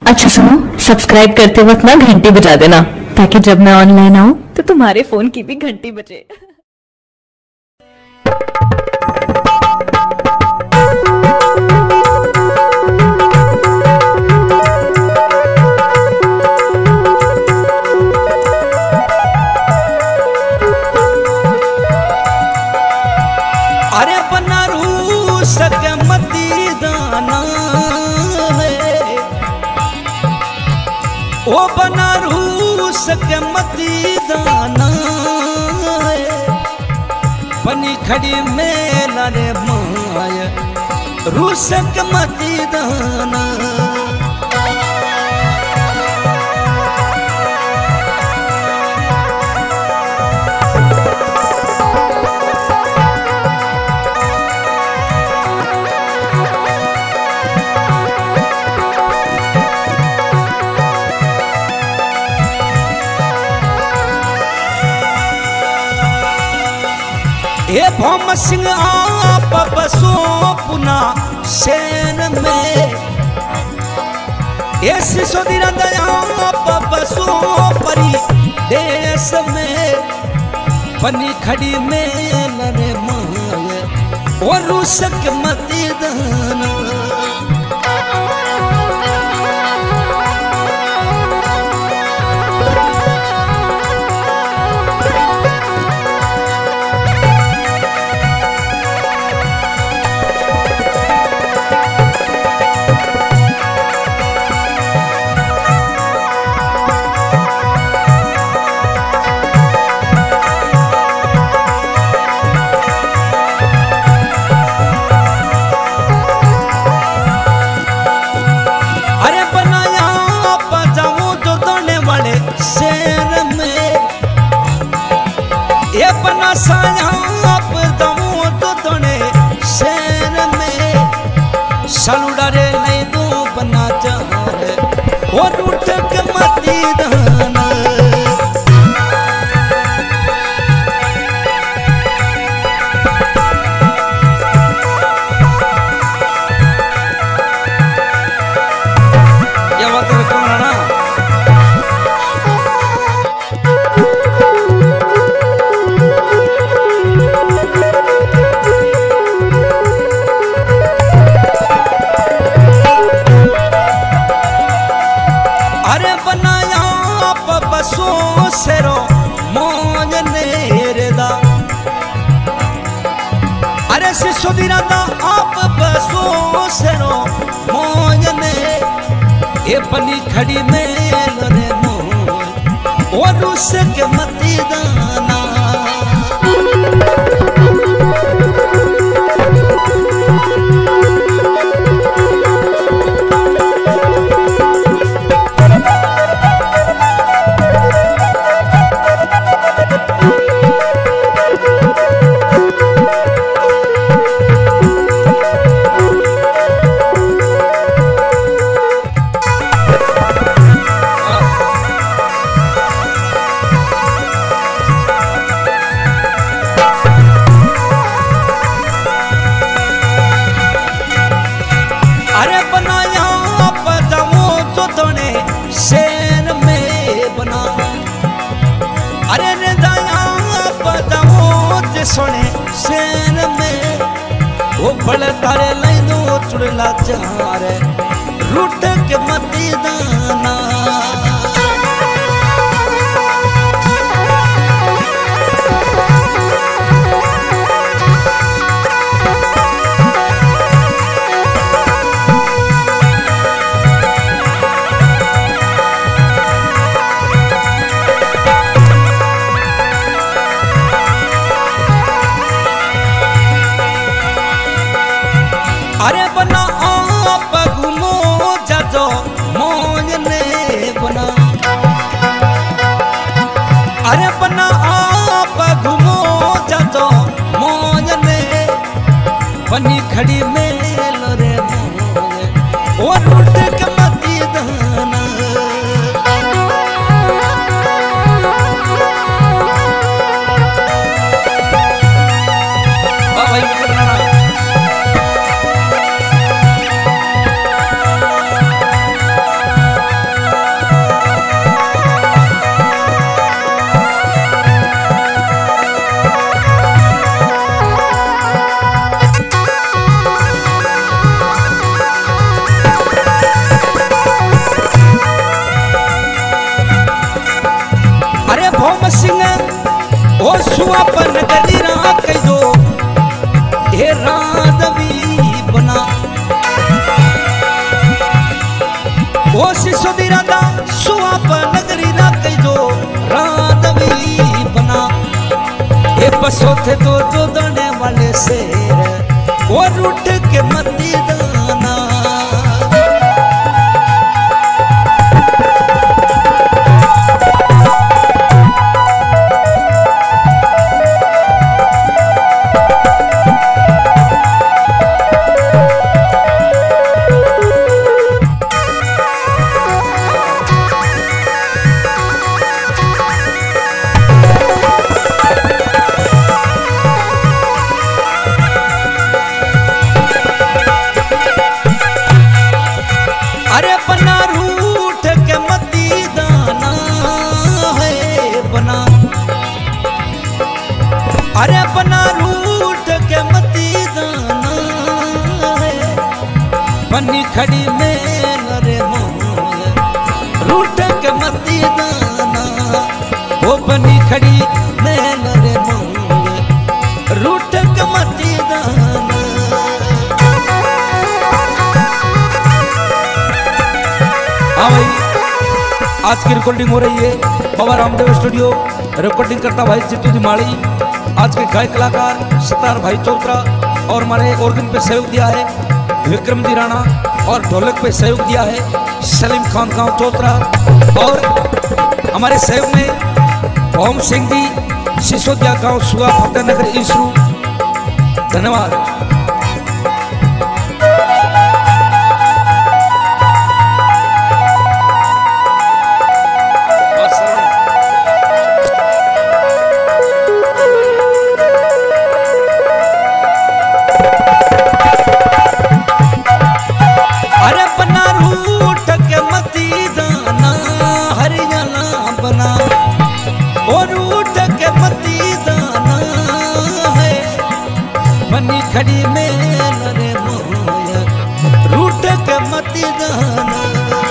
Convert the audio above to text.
अच्छा सुनो, सब्सक्राइब करते वक्त ना घंटी बजा देना, ताकि जब मैं ऑनलाइन आऊं तो तुम्हारे फोन की भी घंटी बजे। अरे बनारू सके मती दाना है, ओ बनारू सके मती दाना है, बनी खड़ी में रे माय रूसक मती दाना। ये भौम सिंह आप बसो पुना सेन में, ये सिसोदिया दया आप बसो परी देश में, बनी खड़ी में लरे माय और रूसक मती दाना। ये बना साया आप दमो तो तने शहर में, सलूड़ा रे नहीं दो बना चाहे और उठ के मती दाना। ये बात है कौन ना बसो सेरो मौज नेरदा। अरे सिसोदिया दा आप बसो सेरो मौज ने, ये बनी खड़ी में लरे मौज और उसके मती दाना। अरे बनाया पजामो तो तने शेर में बना, अरे रे दाया पजामो ते सोने शेर में, वो बड़े तारे लाई दो चुड़ला चारे रूट के मती दाना। अरे बना आप घूमो जाजो मौज ने बना, सुआपन गलीरा कह दो हे राधवी बना ओ सिसोदी राधा सुआपन गलीरा कह दो राधवी बना हे बसो थे दो दाने वाले शेर वो रूठ के मती दाना अरे बना रूठ के मती दाना है बनी खड़ी में नरे मोल रूठ के मती दाना वो बनी खड़ी में नरे मोल रूठ के मती दाना। हाँ भाई आज की रिकॉर्डिंग हो रही है बाबा रामदेव स्टूडियो। रिकॉर्डिंग करता भाई चिट्टू दिमाड़ी। आज के गायक कलाकार सतार भाई चौतरा और हमारे ऑर्गन पे सहयोग दिया है विक्रम जी राणा और ढोलक पे सहयोग दिया है सलीम खान गांव चौतरा और हमारे सहयोग में ओम सिंह जी सिसोदिया गांव सुआ फतेहनगर ईसरू। धन्यवाद। बनी खड़ी में नरे मोया रूठ के मती दाना।